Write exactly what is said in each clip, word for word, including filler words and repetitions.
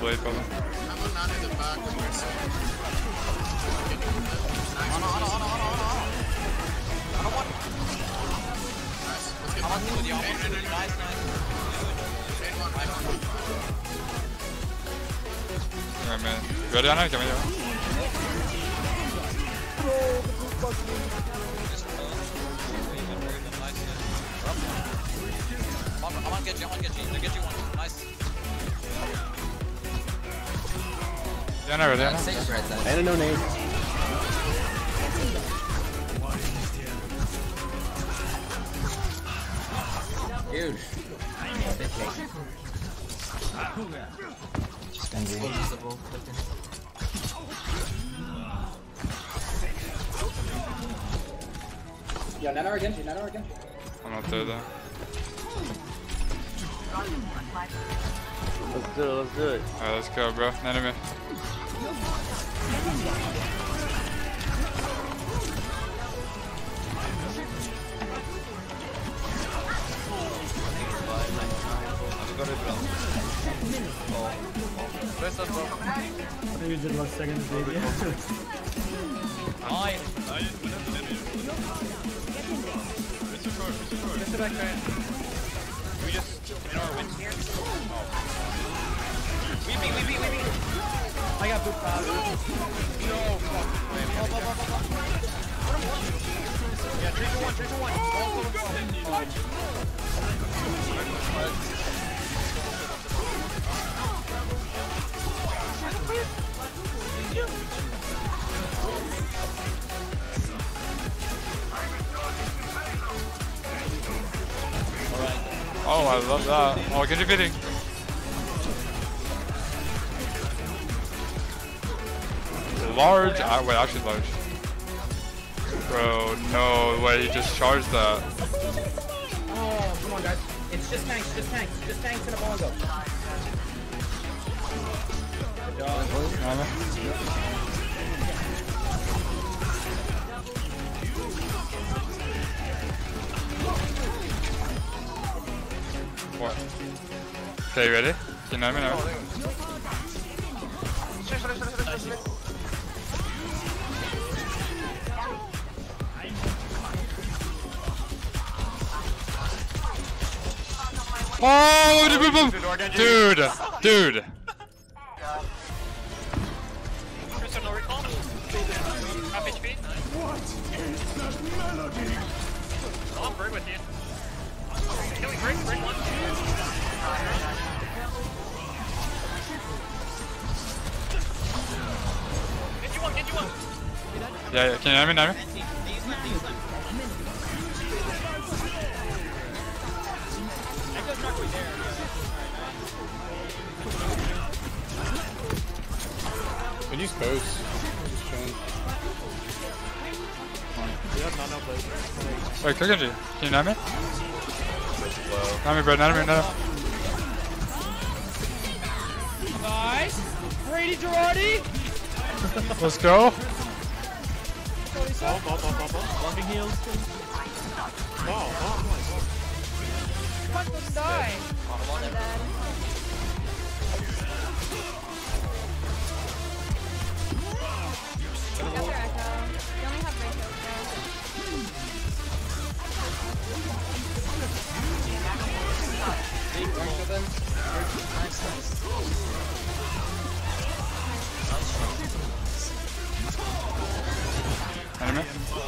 blade probably. I'm not in the back of your side. Ana, ana, ana, ana, ana, ana. Ana one. Nice. Let's get Ana one. two with the opportunity. Nice, nice. Trade one, trade one. Yeah, man. Ready, Anna? Come here. I'm on get you, I'm on get you. They get you one. Nice. Yeah, no, ready, Anna? Safe right side. I don't know name. Huge. Just gonna be invisible. Yo, Nano again, Nano again. I'm not there though. Let's do it, let's do it. Alright, let's go, bro. Enemy. Best of bro. Maybe just last second baby. Nice. Get back there. We just in our wins here. We beat, we beat, we beat. I got boot power. No, fuck. Yeah, three to one, three to one. Oh, I love that. Oh, get you fitting. Large? Ah, wait, actually large. Bro, no way, he just charged that. Oh, come on guys. It's just tanks, just tanks, just tanks and a bongo. Good job. What? Okay, you ready? Can you know me now? Oh, boom, boom. Dude, dude. Crystal, no recall. Half H P. Oh, I'm bird with you. Killing break, break one. Get you one, get you one. Yeah, yeah, can you hear me now? Can you suppose? Just chilling. Wait, click on G. Can you know me? Know me, bro, know me, know me. Nice. Brady Girardi. Let's go. Bumping heels. Fuck this die. Enemy?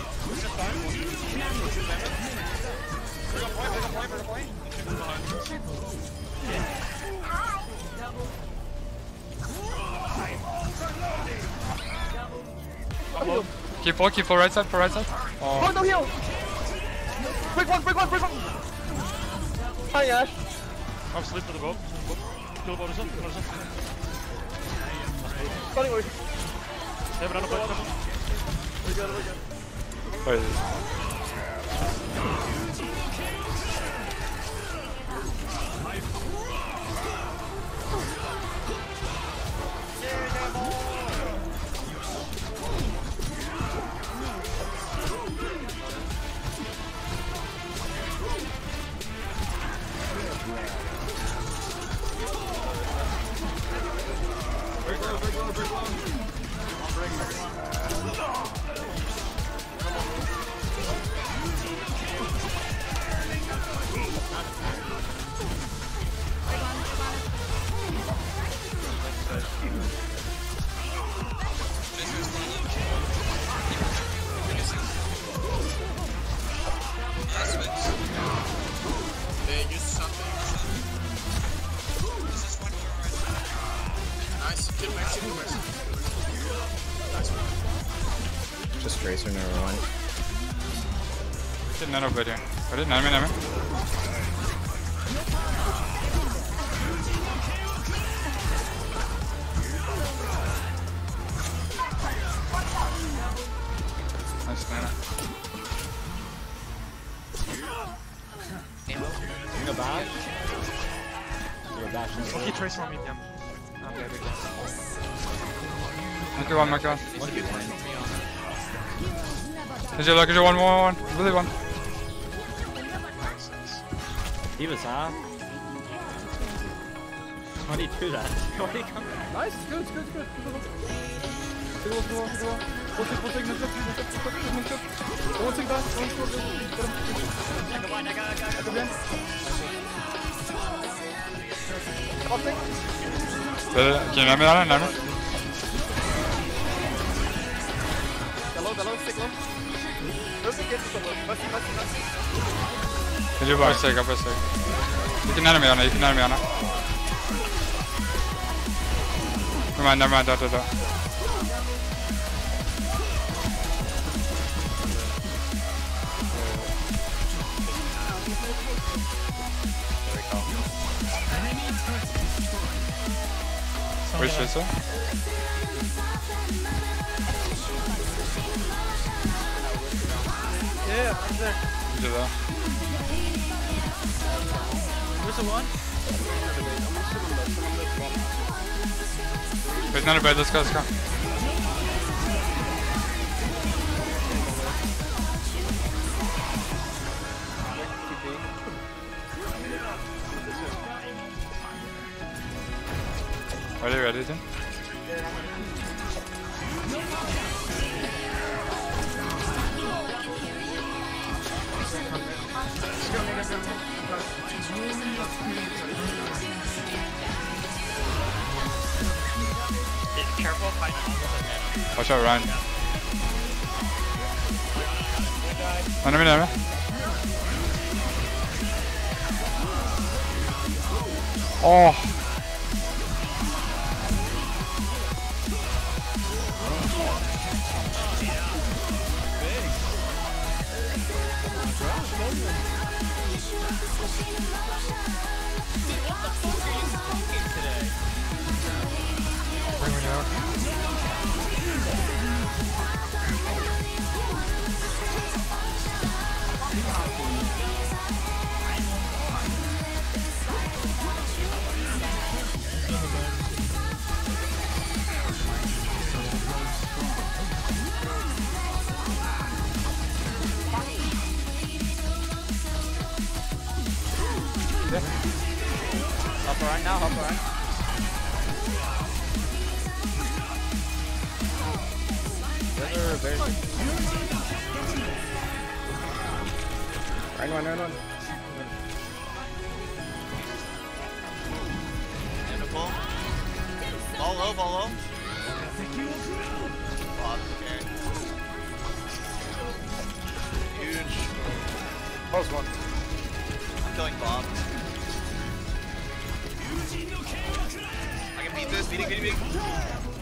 Keep full, keep full right side, full right side. Oh, Oh, no heal! Break one, break one, break one! Hi, Ash. I'm sleep for the boat. Kill the boat, is up, is up. Stunning away. They have another boat. We got it, we got it. wait. They used something. This is one more right. Nice. Kill Max, kill Max. Nice one. Just Tracer number one. Shit, nano bed here. Ready? Nano me, nano me. Nice nano. You go back. You go back. Okay, Tracer on medium. Okay, big one. Make it one, make it one. Is you lucky? One more, one. Really one. He was off. How do you do that? How do you come back? Nice, it's good, it's good, it's good. Good one, good one, good one. One tick, one tick, one tick, one tick, one tick, one tick. One tick back, one tick, one tick. Come on, I got, I got, I got. Again. One tick. Ready? Can you nano me, nano me? Nano me? Hello, hello, stick low. There's a kid, stick low. Mercy, mercy, mercy. Can you buy a sec, up a sec. You can nano me, Anna. You can nano me, Anna. Never mind, never mind, da, da, da. Where's Tracer? Yeah, right there. You do that. Where's the one? Wait, nano bed, let's go, let's go. Ready, ready, then? Careful, find out. Watch out, Ryan. Nano me, nano me. Oh! Bring me out. Hop around now, hop around. Run one, run one. Beautiful. Ball low, ball low. Bob, okay. Huge. Close one. I'm killing Bob. I can beat this, beating, beating, beating.